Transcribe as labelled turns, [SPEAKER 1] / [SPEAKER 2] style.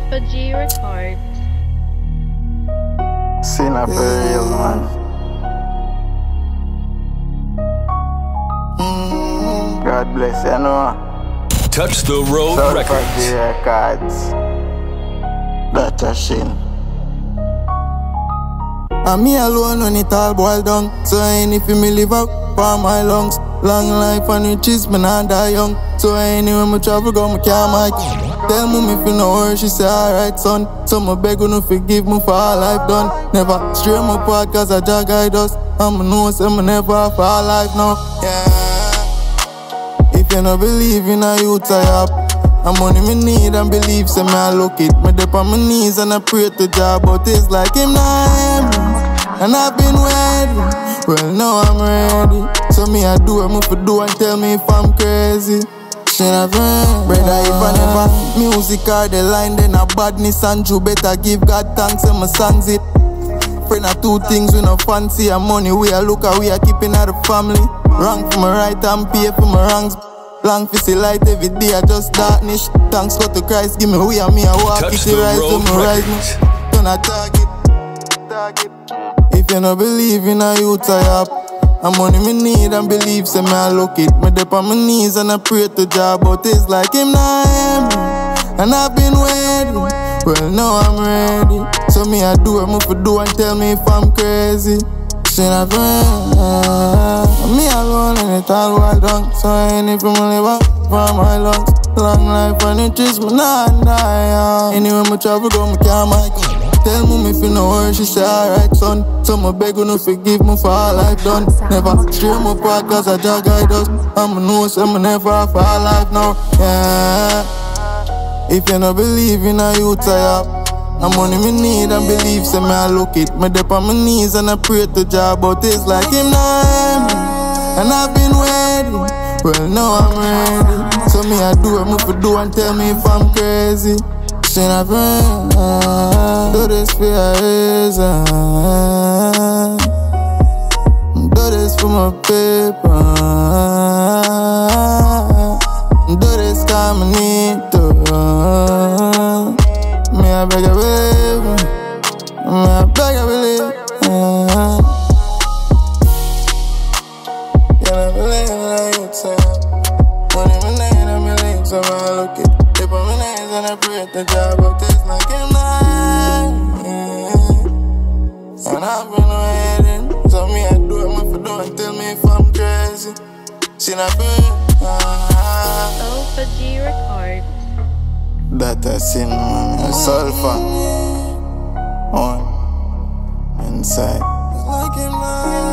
[SPEAKER 1] G Records.
[SPEAKER 2] Sinna for real, man. God bless you, know.
[SPEAKER 3] Touch the Road Records.
[SPEAKER 2] Records. That's a sin.
[SPEAKER 4] And me alone when it all boiled down. So ain't if me live up for my lungs. Long life and riches, me not die young. So anywhere me travel go, me can't mic. Tell me if you know her, she say alright son. So me beg you no forgive me for all I've done. Never stray my path cause I just guide us. And me know say me never fall life now. Yeah. If you no believe in a youth I have and money me need and believe, say me I look it. Me dip on my knees and I pray to God, but it's like him not me. And I've been waiting, well now I'm ready. So me I do what me for do and tell me if I'm crazy. Shit I friend, brother if I never music or the line, then a badness and you better give God thanks and my songs it. Friend are two things we no fancy, and money we a look at we are keeping out the family. Wrong for my right and pay for my wrongs. Long for see light every day, I just darkness. Thanks God to Christ, give me way and me I walk it. The rise to me rise me, turn a target. If you no believe in a youth I have and money me need and believe, say me I look it. Me dip on my knees and I pray to God, but it's like him not me. And I've been waiting, well now I'm ready. So me I do what me for do and tell me if I'm crazy. Shit I friend, me alone and it all wild down. So I ain't if me live up for my lungs. Long life and riches, me not die. Anywhere me travel go, me can't mic. Tell me if you know her, she say alright son. So me beg you no forgive me for all I've done. Never stray my path cause I just guide us. And me know say me never fall life now. Yeah. If you no believe in a youth I have and money me need and believe, say me I look it. Me dip on my knees and I pray to God, but it's like him not me. And I've been waiting, well now I'm ready. So me I do what me for do and tell me if I'm crazy. Shit I friend, do this for a reason. Do this for my people. Do this cause I need to. Me I beg you believe. Me I beg you believe. You don't believe in a youth say money me need and believe, so I look it. Dip on my knees and I pray to God, but it's like him not. And I've been waiting, so me I do what me for do and tell me if I'm crazy. See na
[SPEAKER 1] G Records.
[SPEAKER 2] That's a sin, man. Sulfur on inside.
[SPEAKER 4] it's like him not.